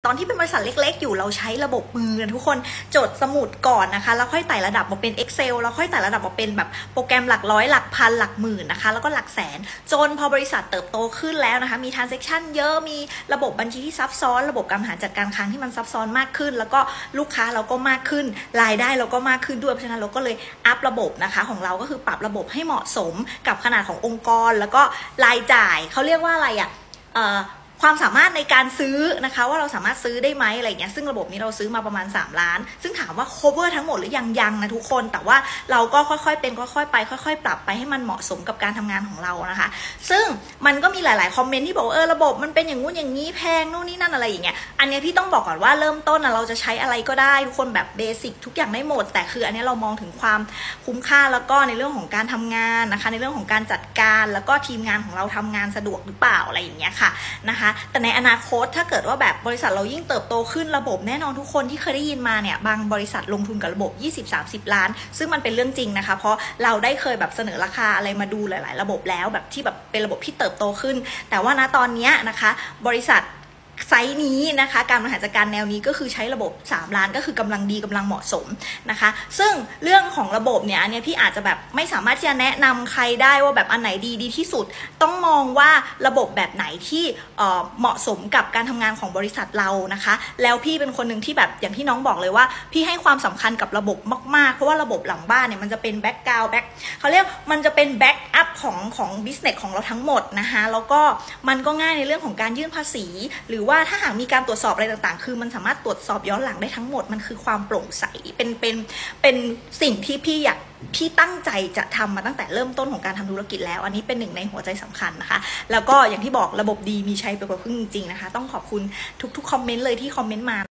ตอนที่เป็นบริษัทเล็กๆอยู่เราใช้ระบบมือกันทุกคนจดสมุดก่อนนะคะแล้วค่อยไต่ระดับมาเป็น Excel แล้วค่อยไต่ระดับมาเป็นแบบโปรแกรมหลักร้อยหลักพันหลักหมื่นนะคะแล้วก็หลักแสนจนพอบริษัทเติบโตขึ้นแล้วนะคะมี transaction เยอะมีระบบบัญชีที่ซับซ้อนระบบการบริหารจัดการคลังที่มันซับซ้อนมากขึ้นแล้วก็ลูกค้าเราก็มากขึ้นรายได้เราก็มากขึ้นด้วยเพราะฉะนั้นเราก็เลยอัพระบบนะคะของเราก็คือปรับระบบให้เหมาะสมกับขนาดขององค์กรแล้วก็รายจ่ายเขาเรียกว่าอะไรอ่ะความสามารถในการซื้อนะคะว่าเราสามารถซื้อได้ไหมอะไรเงี้ยซึ่งระบบนี้เราซื้อมาประมาณ3 ล้านซึ่งถามว่า cover ทั้งหมดหรือยังนะทุกคนแต่ว่าเราก็ค่อยๆเป็นค่อยๆไปค่อยๆปรับไปให้มันเหมาะสมกับการทำงานของเรานะคะซึ่งมันก็มีหลายๆคอมเมนต์ที่บอกระบบมันเป็นอย่างงู้นอย่างนี้แพงนู่นนี่นั่นอะไรอย่างเงี้ยอันนี้พี่ต้องบอกก่อนว่าเริ่มต้นเราจะใช้อะไรก็ได้ทุกคนแบบเบสิกทุกอย่างได้หมดแต่คืออันนี้เรามองถึงความคุ้มค่าแล้วก็ในเรื่องของการทำงานนะคะในเรื่องของการจัดการแล้วก็ทีมงานของเราทำงานสะดวกหรือเปล่าอะไรอย่างเงี้ยค่ะนะคะแต่ในอนาคตถ้าเกิดว่าแบบบริษัทเรายิ่งเติบโตขึ้นระบบแน่นอนทุกคนที่เคยได้ยินมาเนี่ยบางบริษัทลงทุนกับระบบ 20-30 ล้านซึ่งมันเป็นเรื่องจริงนะคะเพราะเราได้เคยแบบเสนอราคาอะไรมาดูหลายๆระบบแล้วแบบที่แบบเป็นระบบที่เติบโตขึ้นแต่ว่าณตอนนี้นะคะบริษัทไซส์นี้นะคะการบริหารจัดการแนวนี้ก็คือใช้ระบบ3 ล้านก็คือกำลังดีกำลังเหมาะสมนะคะซึ่งเรื่องของระบบเนี่ยอันนี้พี่อาจจะแบบไม่สามารถที่จะแนะนำใครได้ว่าแบบอันไหนดีที่สุดต้องมองว่าระบบแบบไหนที่เหมาะสมกับการทำงานของบริษัทเรานะคะแล้วพี่เป็นคนหนึ่งที่แบบอย่างที่น้องบอกเลยว่าพี่ให้ความสำคัญกับระบบมากๆเพราะว่าระบบหลังบ้านเนี่ยมันจะเป็นแบ็กกราวด์เขาเรียกมันจะเป็นแบ็กอัพของบิสเนสของเราทั้งหมดนะคะแล้วก็มันก็ง่ายในเรื่องของการยื่นภาษีหรือว่าถ้าหากมีการตรวจสอบอะไรต่างๆคือมันสามารถตรวจสอบย้อนหลังได้ทั้งหมดมันคือความโปร่งใสเป็นสิ่งที่พี่ตั้งใจจะทำมาตั้งแต่เริ่มต้นของการทำธุรกิจแล้วอันนี้เป็นหนึ่งในหัวใจสำคัญนะคะแล้วก็อย่างที่บอกระบบดีมีใช้ไปกว่าครึ่งจริงๆนะคะต้องขอบคุณทุกๆคอมเมนต์เลยที่คอมเมนต์มา